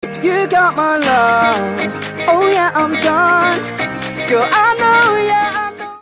You got my love. Oh yeah, I'm done. Girl, I know, yeah, I know.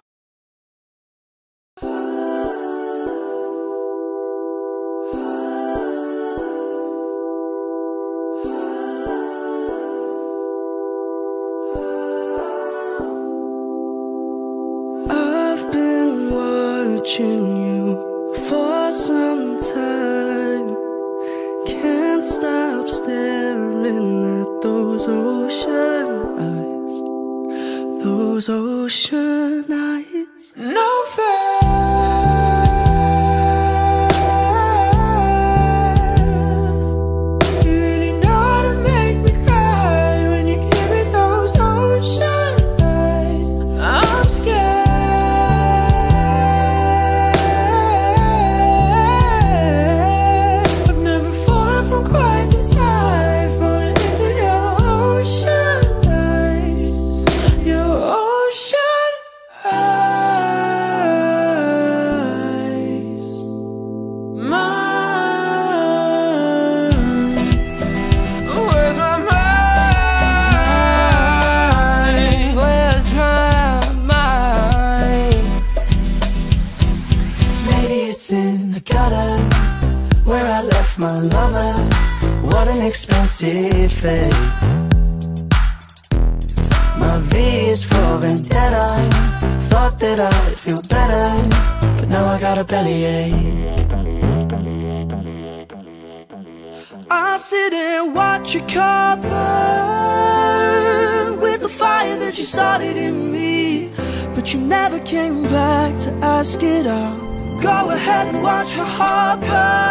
I've been watching you for some time. Can't stop staring at those ocean eyes. Those ocean eyes. No fair. You really know how to make me cry when you give me those ocean eyes. I'm scared. My lover, what an expensive fate. My V is for vendetta. Thought that I'd feel better, but now I got a bellyache. I sit and watch your car burn with the fire that you started in me, but you never came back to ask it out. Go ahead and watch your heart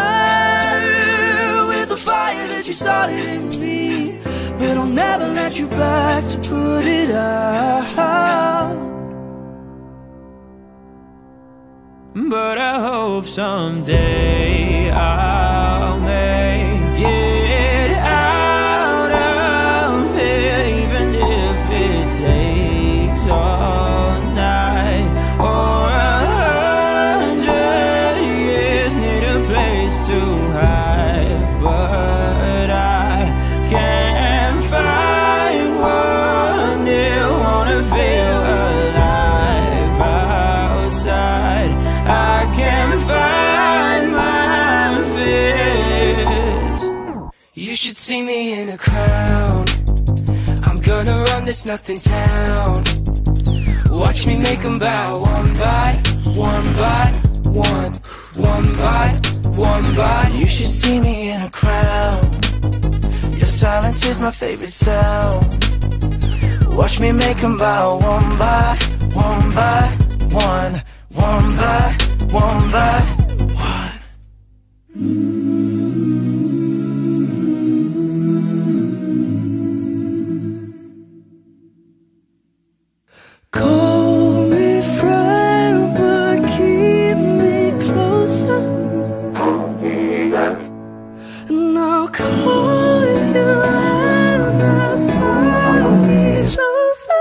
burn with the fire that you started in me, but I'll never let you back to put it out. But I hope someday I'll make it out of it, even if it takes all night or 100 years. Need a place to hide, but I can't find one. It wanna feel alive outside. I can't find my fears. You should see me in a crown. I'm gonna run this nothing town. Watch me make them bow one by one by one, one by one by. You should see me in a crown. Your silence is my favorite sound. Watch me make them bow one by one by one, one by one by one. Call me friend, but keep me closer. And I'll call you and I'll promise over.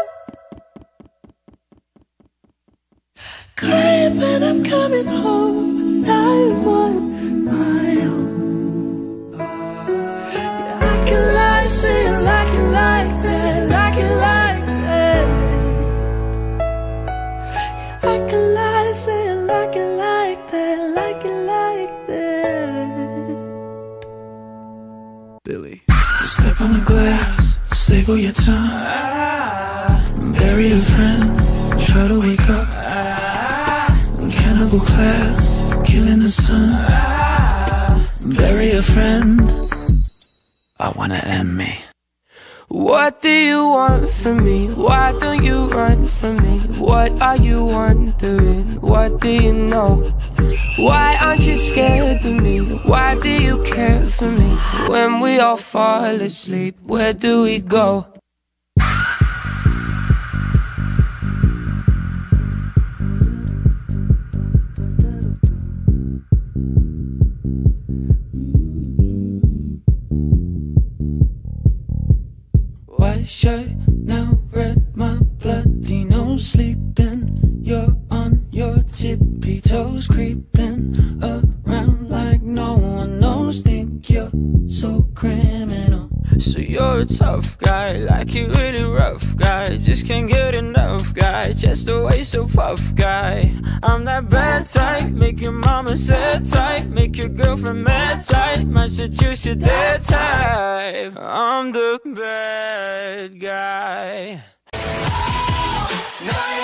Crying when I'm coming home, and I want my own. Yeah, I can lie, say it like it like that, like it like that. Yeah, I can lie, say it like it like that, like it like that. Billie. Step on the glass, staple your tongue, bury a friend, try to wake up. Cannibal class, killing the sun. Bury a friend, I wanna end me. What do you want from me? Why don't you run from me? What are you wondering? What do you know? Why aren't you scared of me? Why do you care for me? When we all fall asleep, where do we go? White shirt, now red, my bloody nose sleeping. You're on your tippy toes, creeping around like no one knows. Think you're so criminal, so you're a tough guy, like you really rough guy. Just can't get enough guy, chest away so puff guy. I'm that bad type, make your mama sit tight, make your girlfriend mad tight, might seduce you that type. I'm the bad guy.